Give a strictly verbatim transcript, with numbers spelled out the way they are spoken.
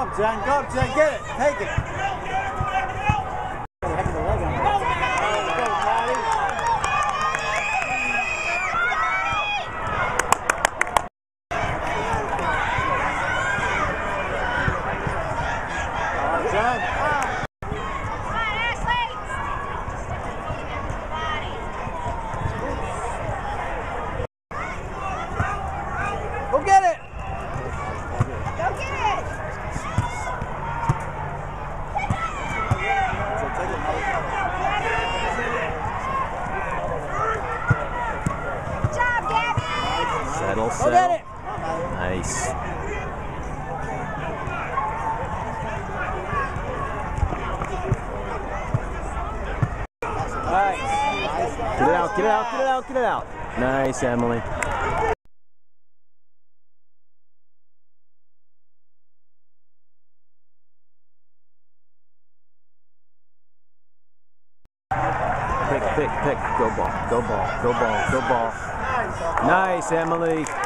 on, Jen. Go, Jen. Get it. Take it. Go get it! Go get it! Good job, Gabby! Settle, settle. Go get it! Nice. Nice. Get it out, get it out, get it out, get it out. Nice, Emily. Pick, pick, pick. Go ball, go ball, go ball, go ball. Nice, Emily.